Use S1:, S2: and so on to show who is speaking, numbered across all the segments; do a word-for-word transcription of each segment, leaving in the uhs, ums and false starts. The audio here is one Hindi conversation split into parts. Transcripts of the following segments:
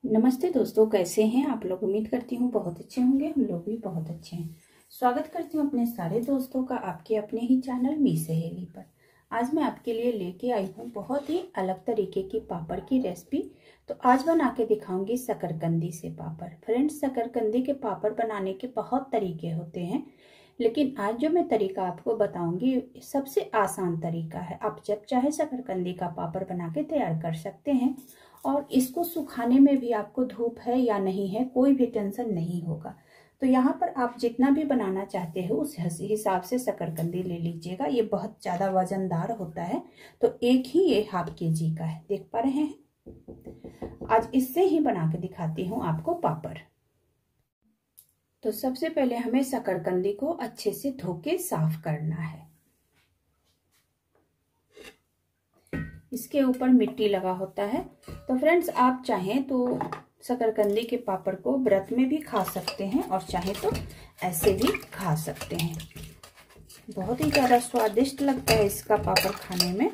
S1: नमस्ते दोस्तों, कैसे हैं आप लोग। उम्मीद करती हूँ बहुत अच्छे होंगे। हम लोग भी बहुत अच्छे हैं। स्वागत करती हूँ अपने सारे दोस्तों का आपके अपने ही चैनल मी सहेली पर। आज मैं आपके लिए लेके आई हूँ बहुत ही अलग तरीके की पापड़ की रेसिपी। तो आज बना के दिखाऊंगी शकरकंदी से पापड़। फ्रेंड्स, शकरकंदी के पापड़ बनाने के बहुत तरीके होते हैं, लेकिन आज जो मैं तरीका आपको बताऊंगी सबसे आसान तरीका है। आप जब चाहे शकरकंदी का पापड़ बना के तैयार कर सकते हैं, और इसको सुखाने में भी आपको धूप है या नहीं है कोई भी टेंशन नहीं होगा। तो यहाँ पर आप जितना भी बनाना चाहते हो उस हिसाब से शकरकंदी ले लीजिएगा। ये बहुत ज़्यादा वजनदार होता है, तो एक ही ये हाफ के जी का है, देख पा रहे हैं। आज इससे ही बना के दिखाती हूँ आपको पापड़। तो सबसे पहले हमें शकरकंदी को अच्छे से धो के साफ करना है। इसके ऊपर मिट्टी लगा होता है। तो फ्रेंड्स, आप चाहें तो शकरकंदी के पापड़ को व्रत में भी खा सकते हैं, और चाहे तो ऐसे भी खा सकते हैं। बहुत ही ज़्यादा स्वादिष्ट लगता है इसका पापड़ खाने में।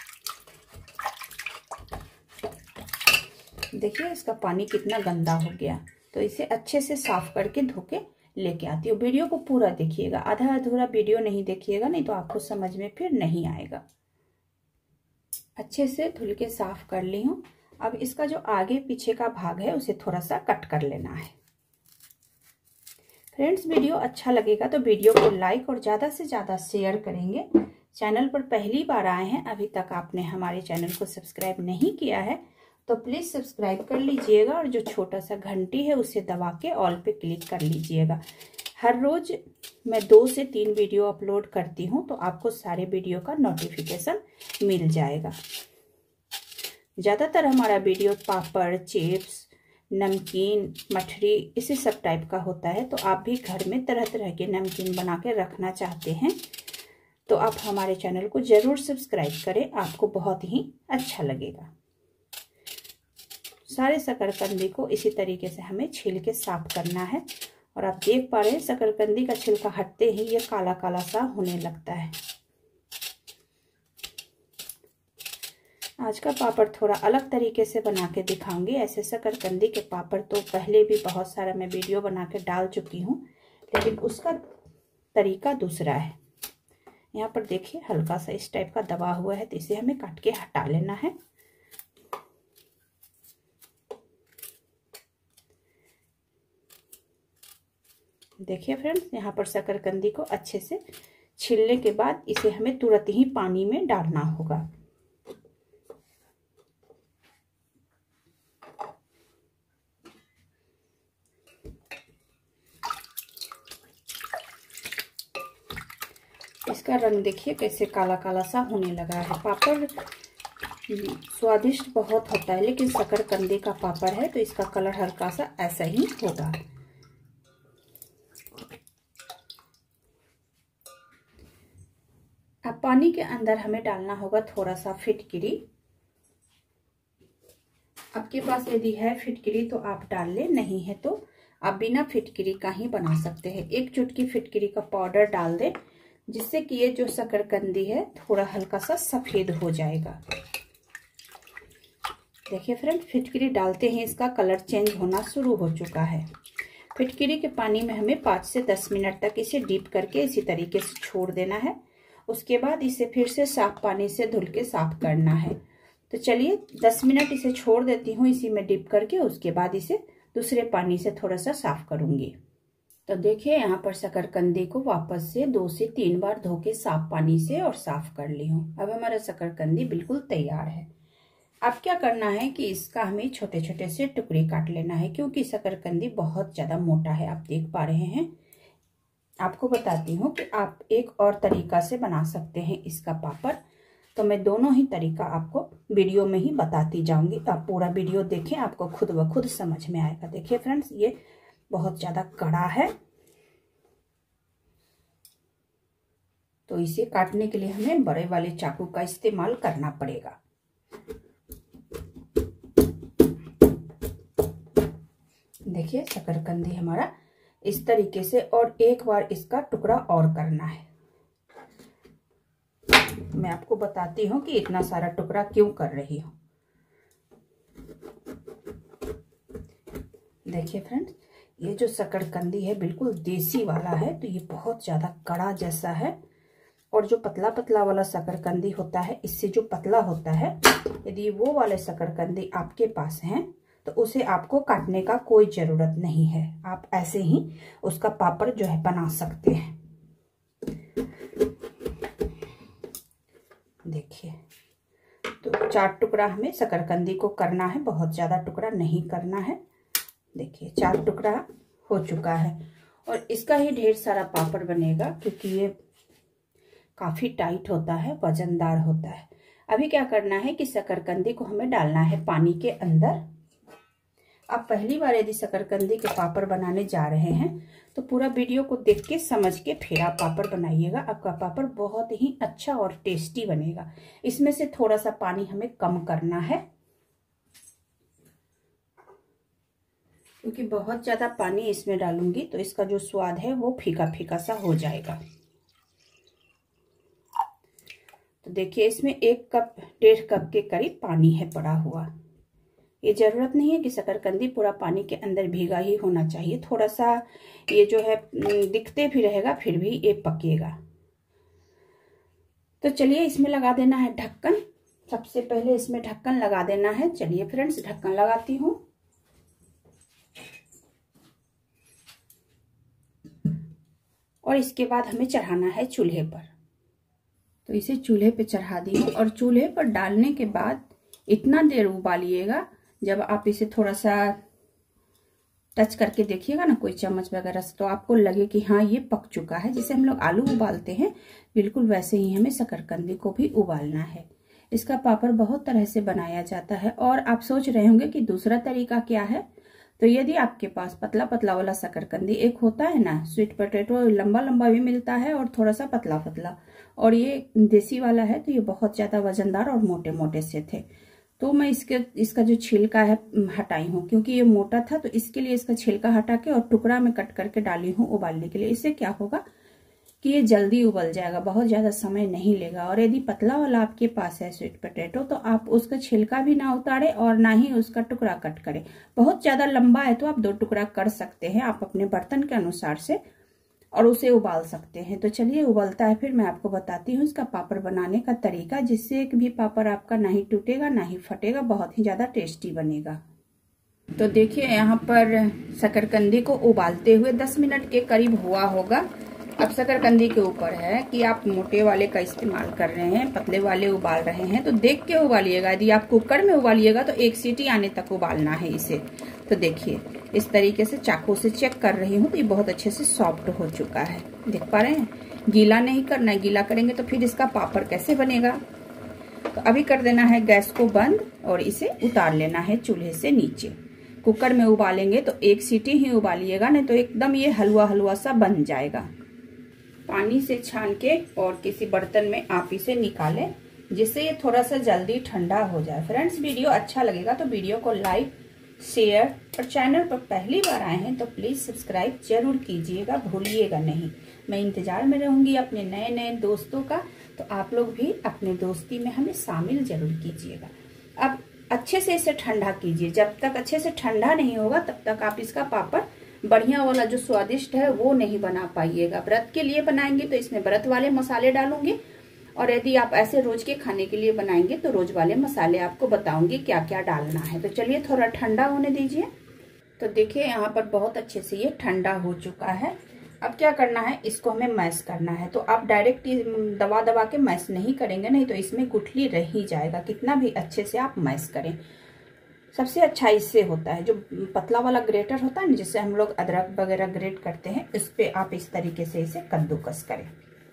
S1: देखिए इसका पानी कितना गंदा हो गया। तो इसे अच्छे से साफ करके धो के लेके आती हूँ। वीडियो को पूरा देखिएगा, आधा अधूरा वीडियो नहीं देखिएगा, नहीं तो आपको समझ में फिर नहीं आएगा। अच्छे से धुल के साफ कर ली हूँ। अब इसका जो आगे पीछे का भाग है उसे थोड़ा सा कट कर लेना है। फ्रेंड्स, वीडियो अच्छा लगेगा तो वीडियो को लाइक और ज़्यादा से ज़्यादा शेयर करेंगे। चैनल पर पहली बार आए हैं, अभी तक आपने हमारे चैनल को सब्सक्राइब नहीं किया है तो प्लीज़ सब्सक्राइब कर लीजिएगा, और जो छोटा सा घंटी है उसे दबा के ऑल पे क्लिक कर लीजिएगा। हर रोज़ मैं दो से तीन वीडियो अपलोड करती हूँ, तो आपको सारे वीडियो का नोटिफिकेशन मिल जाएगा। ज़्यादातर हमारा वीडियो पापड़, चिप्स, नमकीन, मठरी इसी सब टाइप का होता है। तो आप भी घर में तरह तरह के नमकीन बना के रखना चाहते हैं तो आप हमारे चैनल को ज़रूर सब्सक्राइब करें, आपको बहुत ही अच्छा लगेगा। सारे शकरकंदी को इसी तरीके से हमें छील के साफ करना है। और आप देख पा रहे हैं शकरकंदी का छिलका हटते ही ये काला काला सा होने लगता है। आज का पापड़ थोड़ा अलग तरीके से बना के दिखाऊंगी। ऐसे शकरकंदी के पापड़ तो पहले भी बहुत सारा मैं वीडियो बना के डाल चुकी हूँ, लेकिन उसका तरीका दूसरा है। यहाँ पर देखिए हल्का सा इस टाइप का दबा हुआ है, तो इसे हमें काट के हटा लेना है। देखिए फ्रेंड्स, यहाँ पर शकरकंदी को अच्छे से छीलने के बाद इसे हमें तुरंत ही पानी में डालना होगा। इसका रंग देखिए कैसे काला काला सा होने लगा है। पापड़ स्वादिष्ट बहुत होता है, लेकिन शकरकंदी का पापड़ है तो इसका कलर हल्का सा ऐसा ही होगा। अब पानी के अंदर हमें डालना होगा थोड़ा सा फिटकिरी। आपके पास यदि है फिटकिरी तो आप डाल ले, नहीं है तो आप बिना फिटकिरी का ही बना सकते हैं। एक चुटकी फिटकिरी का पाउडर डाल दे, जिससे कि ये जो शकरकंदी है थोड़ा हल्का सा सफेद हो जाएगा। देखिए फ्रेंड, फिटकिरी डालते ही इसका कलर चेंज होना शुरू हो चुका है। फिटकिरी के पानी में हमें पाँच से दस मिनट तक इसे डीप करके इसी तरीके से छोड़ देना है। उसके बाद इसे फिर से साफ पानी से धुल के साफ करना है। तो चलिए दस मिनट इसे छोड़ देती हूँ इसी में डिप करके। उसके बाद इसे दूसरे पानी से थोड़ा सा साफ करूंगी। तो देखिए यहाँ पर शकरकंदी को वापस से दो से तीन बार धो के साफ पानी से और साफ कर ली हूँ। अब हमारा शकरकंदी बिल्कुल तैयार है। अब क्या करना है कि इसका हमें छोटे छोटे से टुकड़े काट लेना है, क्योंकि शकरकंदी बहुत ज़्यादा मोटा है। आप देख पा रहे हैं। आपको बताती हूँ कि आप एक और तरीका से बना सकते हैं इसका पापड़। तो मैं दोनों ही तरीका आपको वीडियो में ही बताती जाऊंगी। आप पूरा वीडियो देखें, आपको खुद ब खुद समझ में आएगा। देखिए फ्रेंड्स, ये बहुत ज़्यादा कड़ा है, तो इसे काटने के लिए हमें बड़े वाले चाकू का इस्तेमाल करना पड़ेगा। देखिए शकरकंदी हमारा इस तरीके से, और एक बार इसका टुकड़ा और करना है। मैं आपको बताती हूँ कि इतना सारा टुकड़ा क्यों कर रही हूँ। देखिए फ्रेंड्स, ये जो शकरकंदी है बिल्कुल देसी वाला है, तो ये बहुत ज़्यादा कड़ा जैसा है। और जो पतला पतला वाला शकरकंदी होता है, इससे जो पतला होता है, यदि वो वाले शकरकंदी आपके पास हैं तो उसे आपको काटने का कोई ज़रूरत नहीं है। आप ऐसे ही उसका पापड़ जो है बना सकते हैं। देखिए, तो चार टुकड़ा हमें शकरकंदी को करना है, बहुत ज़्यादा टुकड़ा नहीं करना है। देखिए, चार टुकड़ा हो चुका है और इसका ही ढेर सारा पापड़ बनेगा, क्योंकि ये काफ़ी टाइट होता है, वजनदार होता है। अभी क्या करना है कि शकरकंदी को हमें डालना है पानी के अंदर। आप पहली बार यदि शकरकंदी के पापड़ बनाने जा रहे हैं तो पूरा वीडियो को देख के समझ के फिर आप पापड़ बनाइएगा। आपका पापड़ बहुत ही अच्छा और टेस्टी बनेगा। इसमें से थोड़ा सा पानी हमें कम करना है, क्योंकि बहुत ज़्यादा पानी इसमें डालूंगी तो इसका जो स्वाद है वो फीका फीका सा हो जाएगा। तो देखिए, इसमें एक कप डेढ़ कप के करीब पानी है पड़ा हुआ। ये जरूरत नहीं है कि शकरकंदी पूरा पानी के अंदर भीगा ही होना चाहिए, थोड़ा सा ये जो है दिखते भी रहेगा, फिर भी ये पकेगा। तो चलिए, इसमें लगा देना है ढक्कन। सबसे पहले इसमें ढक्कन लगा देना है। चलिए फ्रेंड्स, ढक्कन लगाती हूँ। और इसके बाद हमें चढ़ाना है चूल्हे पर। तो इसे चूल्हे पे चढ़ा दी हूँ और चूल्हे पर डालने के बाद इतना देर उबालिएगा, जब आप इसे थोड़ा सा टच करके देखिएगा ना कोई चम्मच वगैरह से, तो आपको लगे कि हाँ ये पक चुका है। जैसे हम लोग आलू उबालते हैं बिल्कुल वैसे ही हमें शकरकंदी को भी उबालना है। इसका पापड़ बहुत तरह से बनाया जाता है। और आप सोच रहे होंगे कि दूसरा तरीका क्या है। तो यदि आपके पास पतला पतला वाला शकरकंदी, एक होता है ना स्वीट पोटैटो, लंबा लंबा भी मिलता है और थोड़ा सा पतला पतला, और ये देसी वाला है तो ये बहुत ज्यादा वजनदार और मोटे मोटे से थे। तो मैं इसके इसका जो छिलका है हटाई हूँ, क्योंकि ये मोटा था, तो इसके लिए इसका छिलका हटा के और टुकड़ा में कट करके डाली हूँ उबालने के लिए। इससे क्या होगा कि ये जल्दी उबल जाएगा, बहुत ज्यादा समय नहीं लेगा। और यदि पतला वाला आपके पास है स्वीट पोटैटो, तो आप उसका छिलका भी ना उतारे और ना ही उसका टुकड़ा कट करे। बहुत ज्यादा लंबा है तो आप दो टुकड़ा कर सकते हैं, आप अपने बर्तन के अनुसार से, और उसे उबाल सकते हैं। तो चलिए, उबलता है, फिर मैं आपको बताती हूँ इसका पापड़ बनाने का तरीका, जिससे एक भी पापड़ आपका ना ही टूटेगा ना ही फटेगा, बहुत ही ज्यादा टेस्टी बनेगा। तो देखिए, यहाँ पर शकरकंदी को उबालते हुए दस मिनट के करीब हुआ होगा। अब शकरकंदी के ऊपर है कि आप मोटे वाले का इस्तेमाल कर रहे हैं, पतले वाले उबाल रहे हैं, तो देख के उबालिएगा। यदि आप कुकर में उबालिएगा तो एक सीटी आने तक उबालना है इसे। तो देखिए, इस तरीके से चाकू से चेक कर रही हूँ तो ये बहुत अच्छे से सॉफ्ट हो चुका है। देख पा रहे हैं, गीला नहीं करना है, गीला करेंगे तो फिर इसका पापड़ कैसे बनेगा। तो अभी कर देना है गैस को बंद और इसे उतार लेना है चूल्हे से नीचे। कुकर में उबालेंगे तो एक सीटी ही उबालिएगा, नहीं तो एकदम ये हलवा हलवा सा बन जाएगा। पानी से छान के और किसी बर्तन में आप इसे निकालें, जिससे ये थोड़ा सा जल्दी ठंडा हो जाए। फ्रेंड्स, वीडियो अच्छा लगेगा तो वीडियो को लाइक, शेयर, और चैनल पर पहली बार आए हैं तो प्लीज सब्सक्राइब जरूर कीजिएगा, भूलिएगा नहीं। मैं इंतजार में रहूंगी अपने नए नए दोस्तों का, तो आप लोग भी अपने दोस्ती में हमें शामिल जरूर कीजिएगा। अब अच्छे से इसे ठंडा कीजिए। जब तक अच्छे से ठंडा नहीं होगा तब तक आप इसका पापड़ बढ़िया वाला जो स्वादिष्ट है वो नहीं बना पाइएगा। व्रत के लिए बनाएंगे तो इसमें व्रत वाले मसाले डालूंगी, और यदि आप ऐसे रोज के खाने के लिए बनाएंगे तो रोज वाले मसाले आपको बताऊंगी क्या क्या डालना है। तो चलिए, थोड़ा ठंडा होने दीजिए। तो देखिए, यहाँ पर बहुत अच्छे से ये ठंडा हो चुका है। अब क्या करना है, इसको हमें मैश करना है। तो आप डायरेक्ट दबा दबा के मैश नहीं करेंगे, नहीं तो इसमें गुठली रह ही जाएगा, कितना भी अच्छे से आप मैश करें। सबसे अच्छा इससे होता है, जो पतला वाला ग्रेटर होता है ना, जिससे हम लोग अदरक वगैरह ग्रेट करते हैं, इस पे आप इस तरीके से इसे कद्दूकस करें।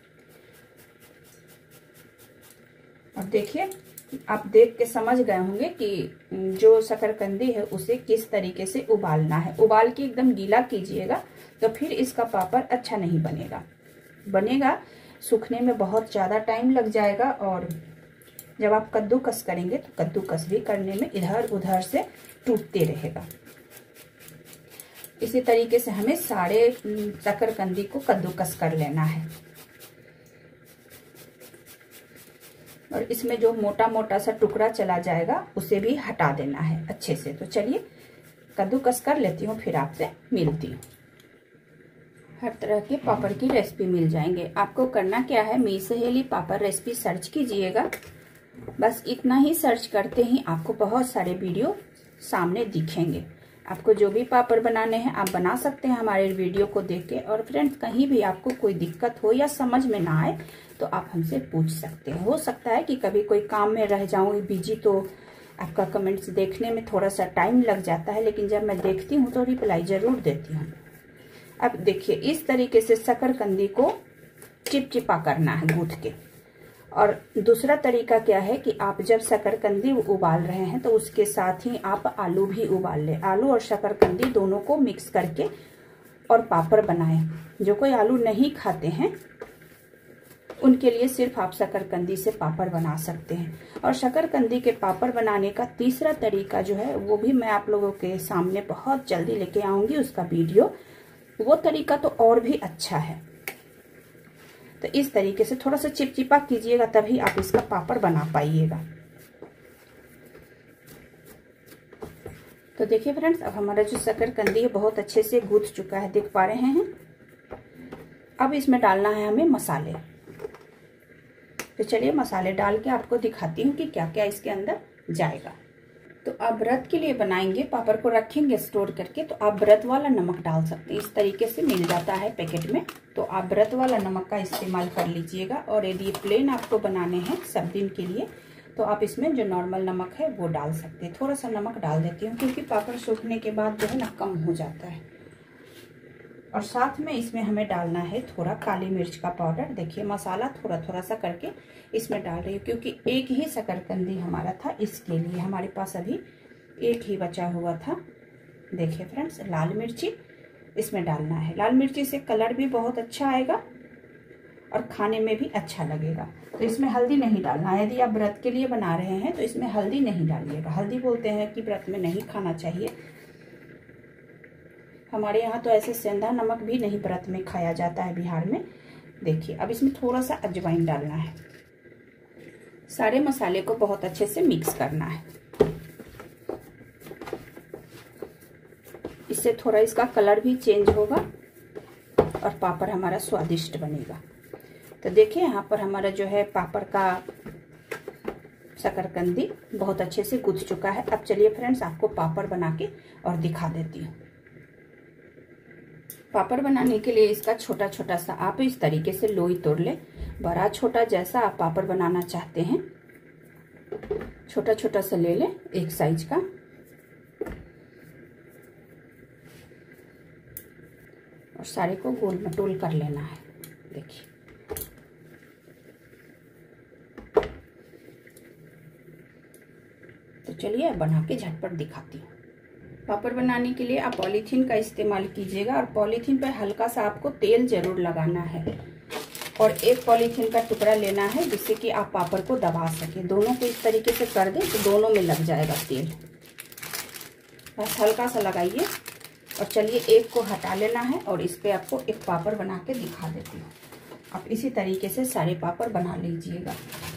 S1: और देखिए, आप देख के समझ गए होंगे कि जो शकरकंदी है उसे किस तरीके से उबालना है। उबाल के एकदम गीला कीजिएगा, तो फिर इसका पापड़ अच्छा नहीं बनेगा। बनेगा, सूखने में बहुत ज़्यादा टाइम लग जाएगा, और जब आप कद्दूकस करेंगे तो कद्दूकस भी करने में इधर उधर से टूटते रहेगा। इसी तरीके से हमें सारे शकरकंदी को कद्दूकस कर लेना है। और इसमें जो मोटा मोटा सा टुकड़ा चला जाएगा उसे भी हटा देना है अच्छे से। तो चलिए, कद्दूकस कर लेती हूँ, फिर आपसे मिलती हूँ। हर तरह के पापड़ की रेसिपी मिल जाएंगे। आपको करना क्या है, मी सहेली पापड़ रेसिपी सर्च कीजिएगा। बस इतना ही सर्च करते ही आपको बहुत सारे वीडियो सामने दिखेंगे। आपको जो भी पापड़ बनाने हैं आप बना सकते हैं हमारे वीडियो को देख के। और फ्रेंड्स, कहीं भी आपको कोई दिक्कत हो या समझ में ना आए तो आप हमसे पूछ सकते हैं। हो सकता है कि कभी कोई काम में रह जाऊँ बिजी, तो आपका कमेंट्स देखने में थोड़ा सा टाइम लग जाता है, लेकिन जब मैं देखती हूँ तो रिप्लाई जरूर देती हूँ। अब देखिए, इस तरीके से शकरकंदी को चिपचिपा करना है गूंथ के। और दूसरा तरीका क्या है कि आप जब शकरकंदी उबाल रहे हैं तो उसके साथ ही आप आलू भी उबाल लें। आलू और शकरकंदी दोनों को मिक्स करके और पापड़ बनाएं। जो कोई आलू नहीं खाते हैं उनके लिए सिर्फ आप शकरकंदी से पापड़ बना सकते हैं। और शकरकंदी के पापड़ बनाने का तीसरा तरीका जो है वो भी मैं आप लोगों के सामने बहुत जल्दी लेके आऊंगी, उसका वीडियो। वो तरीका तो और भी अच्छा है। तो इस तरीके से थोड़ा सा चिपचिपा कीजिएगा, तभी आप इसका पापड़ बना पाइएगा। तो देखिए फ्रेंड्स, अब हमारा जो शकरकंदी है बहुत अच्छे से गूंथ चुका है, देख पा रहे हैं। अब इसमें डालना है हमें मसाले। तो चलिए मसाले डाल के आपको दिखाती हूँ कि क्या क्या इसके अंदर जाएगा। तो आप व्रत के लिए बनाएंगे, पापड़ को रखेंगे स्टोर करके, तो आप व्रत वाला नमक डाल सकते हैं। इस तरीके से मिल जाता है पैकेट में, तो आप व्रत वाला नमक का इस्तेमाल कर लीजिएगा। और यदि प्लेन आपको बनाने हैं सब दिन के लिए तो आप इसमें जो नॉर्मल नमक है वो डाल सकते हैं। थोड़ा सा नमक डाल देती हूँ क्योंकि पापड़ सूखने के बाद जो है ना कम हो जाता है। और साथ में इसमें हमें डालना है थोड़ा काली मिर्च का पाउडर। देखिए मसाला थोड़ा थोड़ा सा करके इसमें डाल रही हूँ क्योंकि एक ही शकरकंदी हमारा था, इसके लिए हमारे पास अभी एक ही बचा हुआ था। देखिए फ्रेंड्स, लाल मिर्ची इसमें डालना है। लाल मिर्ची से कलर भी बहुत अच्छा आएगा और खाने में भी अच्छा लगेगा। तो इसमें हल्दी नहीं डालना है। यदि आप व्रत के लिए बना रहे हैं तो इसमें हल्दी नहीं डालिएगा। हल्दी बोलते हैं कि व्रत में नहीं खाना चाहिए। हमारे यहाँ तो ऐसे सेंधा नमक भी नहीं व्रत में खाया जाता है बिहार में। देखिए अब इसमें थोड़ा सा अजवाइन डालना है। सारे मसाले को बहुत अच्छे से मिक्स करना है। इससे थोड़ा इसका कलर भी चेंज होगा और पापड़ हमारा स्वादिष्ट बनेगा। तो देखिए यहाँ पर हमारा जो है पापड़ का शकरकंदी बहुत अच्छे से गूंथ चुका है। अब चलिए फ्रेंड्स, आपको पापड़ बना के और दिखा देती हूँ। पापड़ बनाने के लिए इसका छोटा छोटा सा आप इस तरीके से लोई तोड़ ले। बड़ा छोटा जैसा आप पापड़ बनाना चाहते हैं छोटा छोटा सा ले ले, एक साइज का। और सारे को गोल मटोल कर लेना है। देखिए तो चलिए बना के झटपट दिखाती हूँ। पापड़ बनाने के लिए आप पॉलीथीन का इस्तेमाल कीजिएगा और पॉलीथीन पर हल्का सा आपको तेल जरूर लगाना है। और एक पॉलीथीन का टुकड़ा लेना है जिससे कि आप पापड़ को दबा सकें। दोनों को इस तरीके से कर दें तो दोनों में लग जाएगा तेल। बस हल्का सा लगाइए और चलिए एक को हटा लेना है और इस पे आपको एक पापड़ बना के दिखा देती हूँ। आप इसी तरीके से सारे पापड़ बना लीजिएगा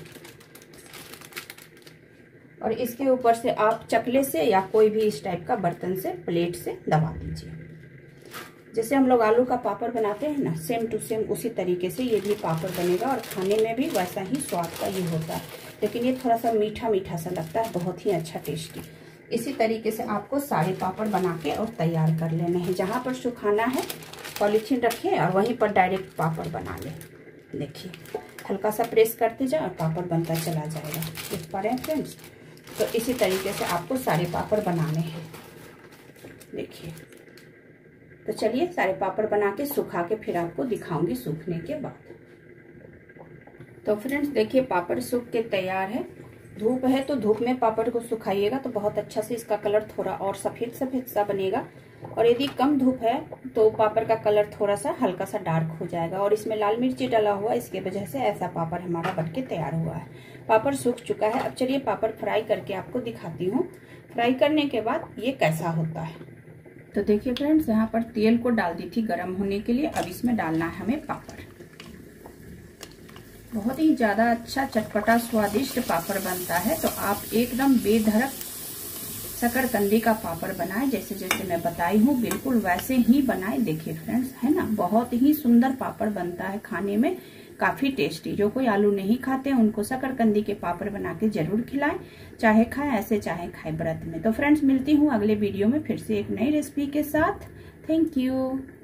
S1: और इसके ऊपर से आप चकले से या कोई भी इस टाइप का बर्तन से, प्लेट से दबा दीजिए। जैसे हम लोग आलू का पापड़ बनाते हैं ना, सेम टू सेम उसी तरीके से ये भी पापड़ बनेगा और खाने में भी वैसा ही स्वाद का ये होता है। लेकिन ये थोड़ा सा मीठा मीठा सा लगता है, बहुत ही अच्छा टेस्टी। इसी तरीके से आपको सारे पापड़ बना के और तैयार कर लेने हैं। जहाँ पर सुखाना है पॉलीथीन रखिए और वहीं पर डायरेक्ट पापड़ बना लें। देखिए हल्का सा प्रेस करते जाओ और पापड़ बनता चला जाएगा। देख पा रहे हैं फ्रेंड्स? तो इसी तरीके से आपको सारे पापड़ बनाने हैं। देखिए तो चलिए सारे पापड़ बना के सुखा के फिर आपको दिखाऊंगी सूखने के बाद। तो फ्रेंड्स देखिए पापड़ सूख के तैयार है। धूप है तो धूप में पापड़ को सुखाइएगा तो बहुत अच्छा से इसका कलर थोड़ा और सफेद सफेद सा बनेगा। और यदि कम धूप है तो पापड़ का कलर थोड़ा सा हल्का सा डार्क हो जाएगा। और इसमें लाल मिर्ची डाला हुआ, इसके वजह से ऐसा पापड़ हमारा बन के तैयार हुआ है। पापड़ सूख चुका है। अब चलिए पापड़ फ्राई करके आपको दिखाती हूँ फ्राई करने के बाद ये कैसा होता है। तो देखिए फ्रेंड्स, यहाँ पर तेल को डाल दी थी गर्म होने के लिए। अब इसमें डालना है हमें पापड़। बहुत ही ज्यादा अच्छा चटपटा स्वादिष्ट पापड़ बनता है। तो आप एकदम बेधड़क शकरकंदी का पापड़ बनाए, जैसे जैसे मैं बताई हूँ बिल्कुल वैसे ही बनाए। देखिए फ्रेंड्स, है ना, बहुत ही सुंदर पापड़ बनता है, खाने में काफी टेस्टी। जो कोई आलू नहीं खाते उनको शकरकंदी के पापड़ बना के जरूर खिलाएं, चाहे खाएं ऐसे चाहे खाएं व्रत में। तो फ्रेंड्स, मिलती हूँ अगले वीडियो में फिर से एक नई रेसिपी के साथ। Thank you.